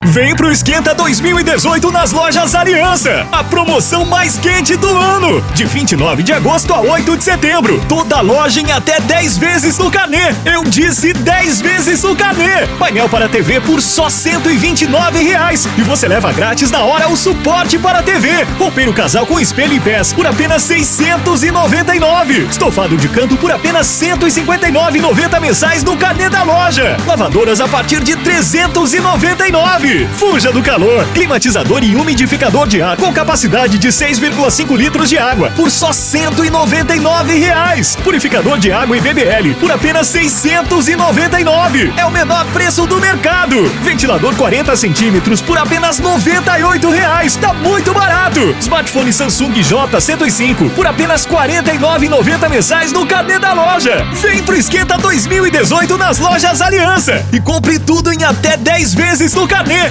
Vem pro Esquenta 2018 nas lojas Aliança. A promoção mais quente do ano. De 29 de agosto a 8 de setembro. Toda loja em até 10 vezes no carnê. Eu disse 10 vezes no carnê. Painel para TV por só R$ 129,00. E você leva grátis na hora o suporte para a TV. Roupeiro casal com espelho e pés por apenas R$ 699. Estofado de canto por apenas R$ 159,90 mensais no carnê da loja. Lavadoras a partir de R$ 399. Fuja do calor. Climatizador e umidificador de ar com capacidade de 6,5 litros de água por só R$ 199,00. Purificador de água e BBL por apenas R$ 699. É o menor preço do mercado. Ventilador 40 centímetros por apenas R$ 98,00. Tá muito barato. Smartphone Samsung J105 por apenas R$ 49,90 mensais no carnê da loja. Vem pro Esquenta 2018 nas lojas Aliança e compre tudo em até 10 vezes no carnê.